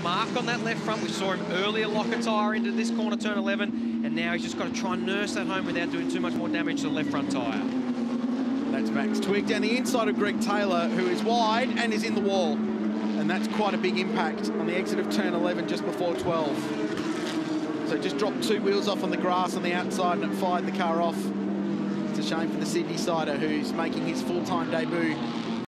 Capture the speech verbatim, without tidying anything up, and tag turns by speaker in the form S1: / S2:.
S1: mark on that left front. We saw him earlier lock a tyre into this corner, turn eleven, and now he's just got to try and nurse that home without doing too much more damage to the left front tyre.
S2: That's Max Twigg down the inside of Greg Taylor, who is wide and is in the wall. And that's quite a big impact on the exit of turn eleven just before twelve. So just dropped two wheels off on the grass on the outside and it fired the car off. It's a shame for the Sydney sider, who's making his full-time debut